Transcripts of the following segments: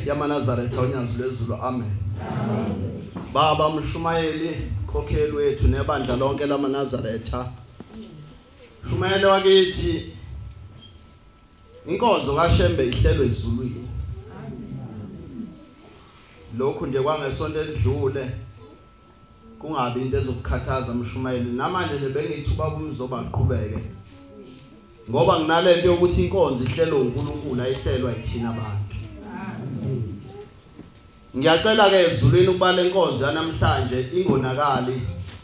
ya Manazaretha onyazi lwezulu amen. Baba mshumayeli khokheli wethu nebandla lonke la Manazaretha. Shumayeli wakithi Inkonzo kaShembe ihlelwe ezulwini. Lokhu nje kwangesonto elidlule kungabi into ezokukhathaza mshumayeli namanje nje bengithi ubaba umzoba aqhubeke. Ngoba nginalento yokuthi Inkonzo ihlelwe uNkulunkulu ayihlelwa yithina abantu. Ngiyacela ke ezulwini ukuba lenkonzo namhlanje ingonakali.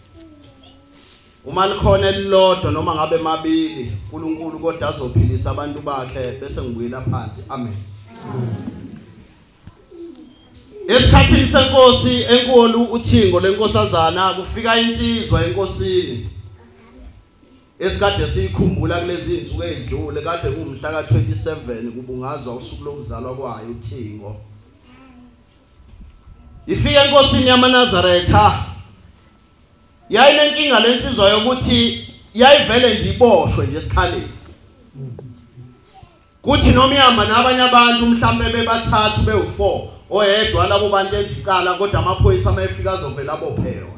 Uma likhona elilodwa noma ngabe mabili uNkulunkulu kodwa azophilisa abantu bakhe bese ngibuyela phansi amen. Esikhathini senkosi enkulu uThingo lenkosazana kufika insizwa enkosini. Esikade siyikhumbula kulezi insuku ezidlule kade kumhla ka27 kubungazwa usuku lokuzalwa kwayo uThingo. Ifika enkosini yaManazaretha. Yayinenkinga lensizwa yokuthi yayivele ndiboshwe nje esikhaleni. Kuthi noma ihamba nabanye abantu mhlambe bebathathu be4 oyedwa labo bantu ezicala kodwa amaphoyisa amafika azovela bophewa.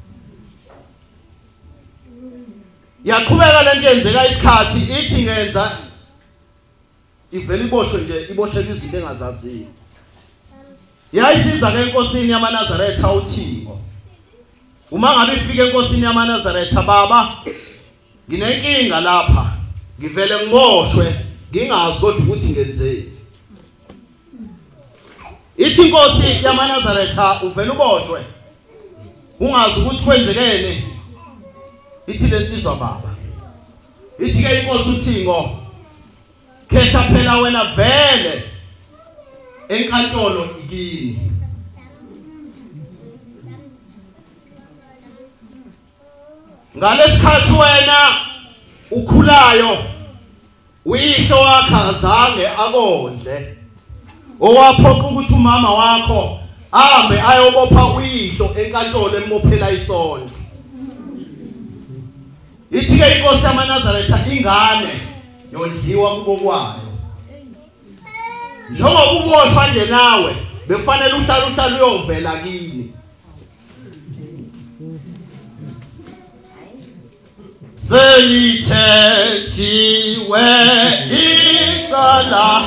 Yaqhubeka lento yenzeka isikhathi ithi ngenza ivele iboshwe nje iboshela izinto engazaziyo. Yayisiza ke enkosini yaManazaretha uThingo. Uma ngabe ifike enkosini yaManazaretha baba nginenkinga lapha ngivele ngiboshwe ngingazi kodwa ukuthi ngenzeni. Ithi inkosi yaManazaretha uvela uboshwe ungazi ukuthi kwenzekene. Ithi lensizwa baba ithi ke inkosi uThingo khetha phela wena vele enkantolo ikini. Ngalesikhathi wena ukhulayo uyihlo wakhe azange akondle owaphoqa ukuthi umama wakho ahambe ayobopha uyihlo enkantolo emophela isonto. Ithi ke inkosi yaManazaretha ingane yondliwa kubo kwayo. Njengoba uboshwa nje nawe befanele uhlala uyovela kini. Selithethiwe icala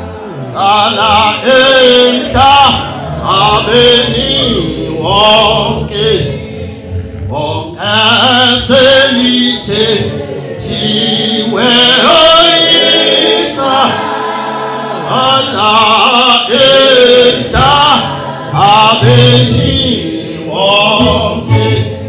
emhla abeni wonke selithethiwe icala emhla abeni wonke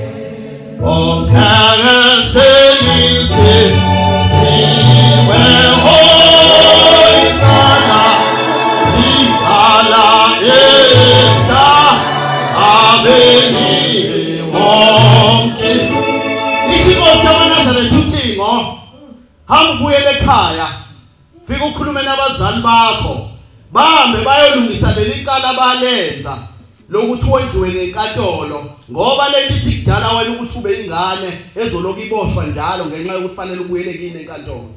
Hambuyele ekhaya fika ukhulume nabazali bakho bahambe bayolungisa leli cala balenza lokuthi wendliwe ngenkantolo ngoba leli sikudala wena ukuthi ube ingane ezoloku iboshwa njalo ngenxa yokuthi fanele ubuyele kini enkantolo.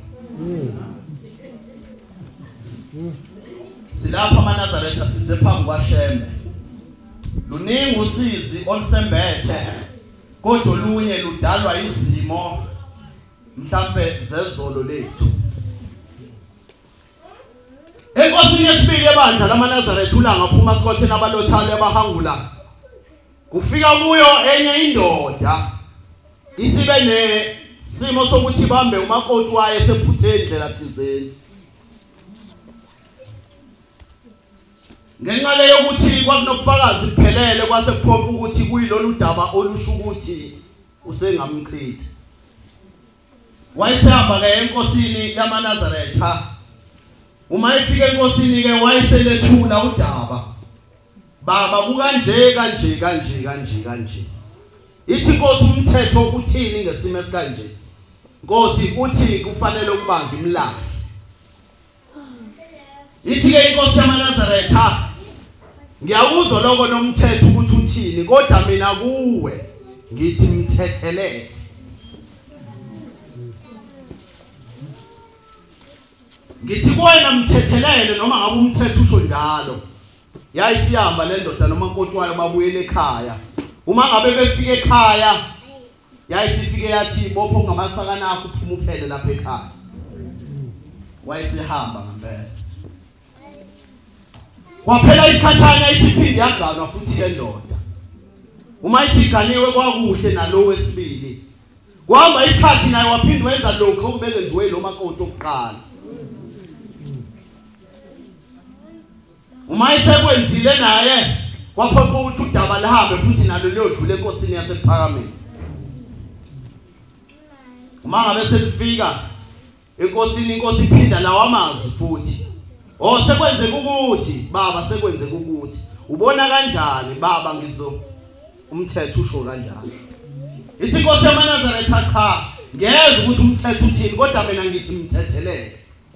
Silapha Manazaretha size phambi kwaShembe. Luningi usizi olusembethe kodwa olunye ludalwa izimo mhlambe zezolo lethu. Enkosini yesibili ebandla laManazaretha ulanga phuma sikhothena abalothale abahangula. Kufika kuyo enye indoda isibe nesimo sokuthi bambe umakoti waye esephuthe indlela thizeni. Ngenxa leyo ukuthi kwakunokufakazi kuphelele kwase kuphonka ukuthi kuyilolu daba olusho ukuthi usengamchitha. Wayesehamba ke enkosini yaManazaretha. Uma efika enkosini ke wayeselethula udaba. Baba kukanje kanje. Ithi inkosi umthetho ukuthini ngesimo esikanje. Nkosi uthi kufanele ukubanga imlahle. Ithi ke inkosi yaManazaretha ngiyakuzwa lokho nomthetho ukuthi uthini kodwa mina kuwe ngithi mthethelele. Ngithi kuwena mthethelele noma ngabe umthetho usho njalo yayisihamba le ndoda nomakoti wayo babuyele ekhaya. Uma ngabe befike ekhaya yayisifike yathi bopho ngamasakana akho uphuma uphele lapha ekhaya. Wayesihamba ngempela. Kwaphela isikhathana isiphindi yaganwa futhi le ndoda. Uma isiganiwe kwakuhle nalo wesibili. Kwahamba isikhathi naye waphinde wenza lokho okubekenziwe lo makoti okuqala. Uma isekwenzile naye kwaphepha ukuthi udaba lihambe futhi nalo liyodlula enkosini yasePhakameni. Uma ngabe selifika enkosini inkosi iphinda lawa amazwi futhi. Oh sekwenzeka ukuthi baba sekwenzeka ukuthi. Ubona kanjani baba ngizo umthetho usho kanjani? Ithi inkosi yaManazaretha cha ngeze ukuthi umthetho uthini kodwa mina ngithi mthetheleke.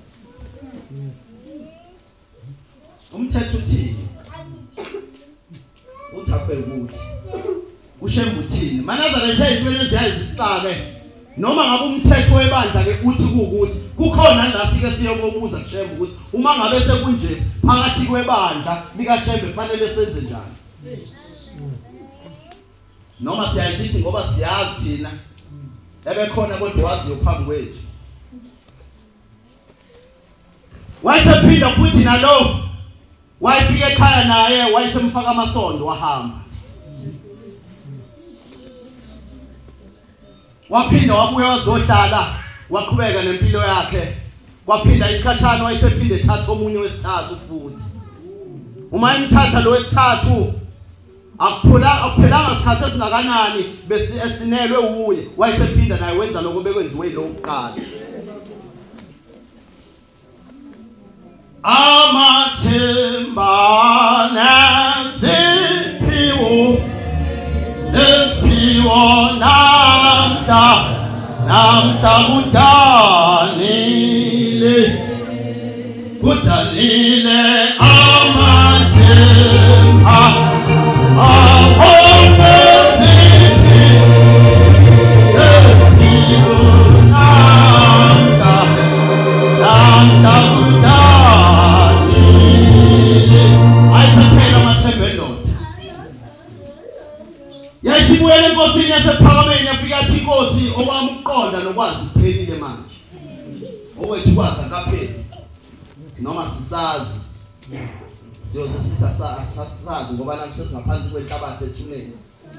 Umthetho uthini? Uthaphe ukuthi uShembe uthini? Manazaretha izintweni eziyizisixake noma ngabe umthetho webandla ke uthi ukuthi kukhona la sike siyokubuza kuShembe ukuthi uma ngabe sekunje phakathi kwebandla lika Shembe kufanele senze njani? Noma siyayisithi ngoba siyazi thina ebekhona kodwa waziyo phambi kwethu. Wayephinda futhi nalo wayefika ekhaya naye wayesemfaka amasondo wahamba. Waphinda wabuya wazohlala waqhubeka nempilo yakhe. Kwaphinda isikhathana wayesephinde ethatha omunye wesithathu futhi. Uma imthatha lo wesithathu akuphelanga isikhathi esingakanani bese esinelwe uye wayesephinda naye wenza lokho bekwenziwe lo kuqala. Amathemba neziphiwo namhla kudanile amathemba Yayisibuyele enkosini yasePhakameni yafika athi inkosi okwami ukuqonda nokwazi kuphelile manje. Owethu kwazi akapheli. Noma sisazi. Siyoze sithi asasazi ngoba naku sesingaphansi kwenhlabathi ethuneni.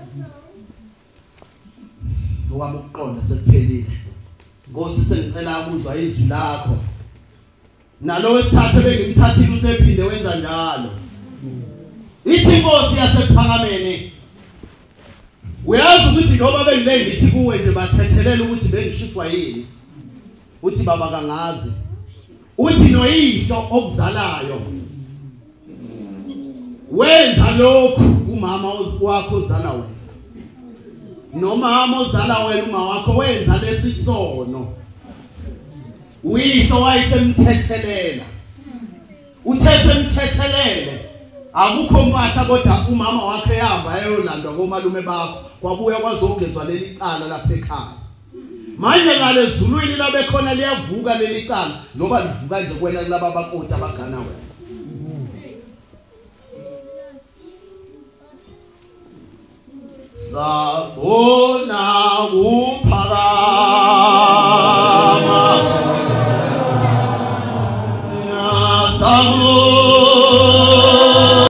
Okwami ukuqonda sekuphelile. Nkosi sengicela ukuzwa izwi lakho. Nalo wesithathu bengimthathile usephinde wenza njalo. Ithi inkosi yasePhakameni uyazi ukuthi noma bengile ngithi kuwe nje bathethelela ukuthi bengishithwa yini. Uthi baba kangazi. Uthi noyihlo okuzalayo. Wenza lokhu umama wakho ozala wena. Nomama ozala wena uma wakho wenza lesisono. Uyihlo wayesemthethelela. Uthe semthethelele. Akukho mpatha kodwa umama wakhe ehamba eyolandwa komalume bakho kwabuya kwazongezwa leli cala lapha ekhaya. Manje ngale ezulwini labekhona liyavuka leli cala ngoba livuka nje kwena laba bakoti abagana wena. Sabona